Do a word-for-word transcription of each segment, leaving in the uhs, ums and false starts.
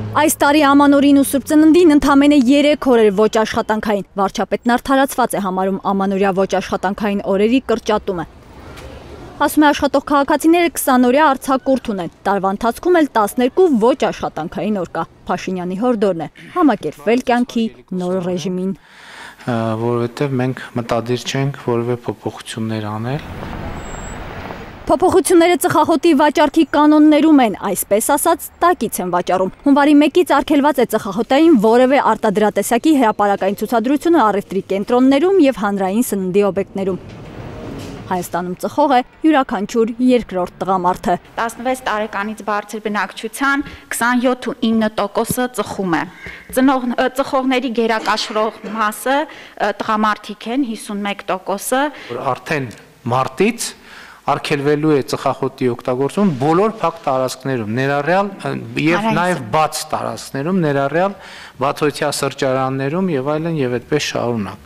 Այս տարի ամանորին ու Սուրբ Ծննդին ընդամենը երեք օր էր ոչ աշխատանքային։ Վարչապետն արդարացված է համարում ամանորյա ոչ աշխատանքային օրերի կրճատումը։ Ասում է աշխատող քաղաքացիները քսան օրյա արձակուրդ ունեն։ Տարվա ընթացքում էլ տասներկու ոչ աշխատանքային օր կա։ Փաշինյանի հորդորն է համակերպվել կյանքի նոր ռեժիմին։ Որովհետև մենք մտադիր չենք որևէ փոփոխություններ անել։ Փոփոխությունները ծխախոտի վաճառքի կանոններում են, այսպես ասած, տակից են վաճառում։ Հունվարի մեկից արգելված է ծխախոտային որևէ արտադրատեսակի հրապարակային ցուցադրությունը առևտրի կենտրոններում եւ հանրային սննդի օբյեկտներում։ Հայաստանում ծխող է յուրաքանչյուր երկրորդ տղամարդը։ տասնվեց տարեկանից բարձր բնակչության քսանյոթ ու ինը տոկոսը ծխում է։ Ծխողների գերակաշռող մասը տղամարդիկ են հիսունմեկ տոկոսը։ Արդեն մարտից արգելվելու է ծխախոտի օգտագործում բոլոր փակ տարածքներում, ներառյալ եւ նաեւ բաց տարածքներում, ներառյալ բացօթյա սրճարաններում եւ այլն եւ այդպես շարունակ։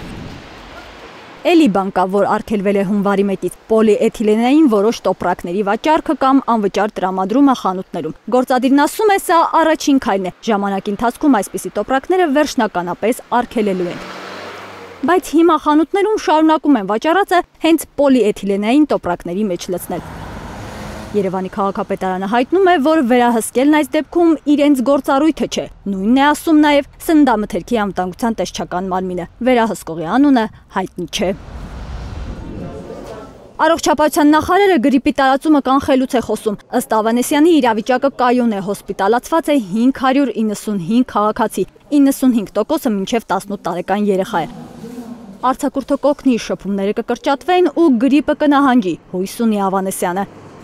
Էլի բան կա, որ արգելվել է հունվարի մեկից պոլիէթիլենային որոշ տոպրակների վաճառքը կամ անվճար տրամադրումը խանութներում։ Գործադիրն ասում է, սա առաջին քայլն է։ Ժամանակի ընթացքում այսպիսի տոպրակները վերջնականապես արգելելու են։ Բայց հիմա խանութներում շարունակում են վաճառածը հենց պոլիէթիլենային տոպրակների մեջ լցնել։ Երևանի քաղաքապետարանը հայտնում է, որ վերահսկելն այս դեպքում իրենց գործառույթը չէ։ Նույնն է ասում նաև Սննդամթերքի անվտանգության տեսչական մարմինը։ Վերահսկողի անունը հայտնի չէ։ Առողջապահության նախարարը գրիպի տարածումը կանխելուց է խոսում։ Ըստ Ավանեսյանի իրավիճակը կայուն է, հոսպիտալացված է հինգ հարյուր իննսունհինգ քաղաքացի, իննսունհինգ տոկոսը մինչև տասնութ տարեկան երեխա է։ Արձակուրդը կօգնի, շփումները կկրճատվեն ու գրիպը կնահանջի, հույս ունի Ավանեսյանը։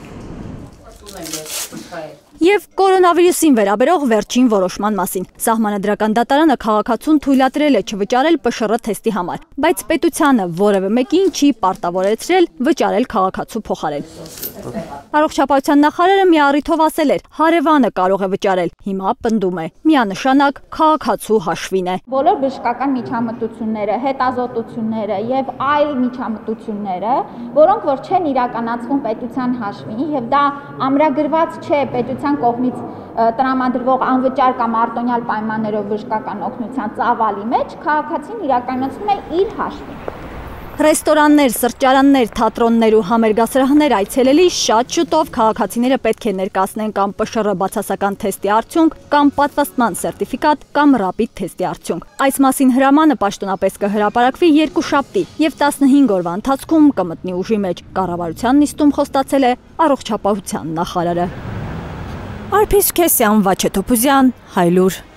Եվ կորոնավիրուսին վերաբերող վերջին որոշման մասին։ Սահմանադրական դատարանը քաղաքացուն թույլատրել է չվճարել Պ Շ Ռ թեստի համար, բայց պետությանը որևէ մեկին չի պարտավորեցրել վճարել քաղաքացու փոխարեն։ Առողջապահության նախարարը մի առիթով ասել էր, հարևանը կարող է վճարել, հիմա պնդում է, միանշանակ քաղաքացու հաշվին է։ Բոլոր բժշկական միջամտությունները, հետազոտությունները եւ այլ միջամտությունները, որոնք որ չեն իրականացվում պետության հաշվին եւ դա ամրագրված չէ պետության կողմից տրամադրվող անվճար կամ արտոնյալ պայմաններով բժշկական օգնության ծավալի մեջ, քաղաքացին իրականացնում է իր հաշվին։ Ռեստորաններ, սրճարաններ, թատրոններ ու համերգասրահներ այցելելի շատ շուտով քաղաքացիները պետք է ներկայացնեն կամ Պ Շ Ռ բացասական թեստի արդյունք, կամ պատվաստման սերտիֆիկատ, կամ ռապիդ թեստի արդյունք։ Այս մասին հրամանը պաշտոնապես կհրապարակվի երկուշաբթի եւ տասնհինգ օրվա ընթացքում կմտնի ուժի մեջ։ Կառավարության նիստում խոստացել է առողջապահության նախարարը։ Արփիս Քեսյան, Վաչե Թոփուզյան, Հայլուր։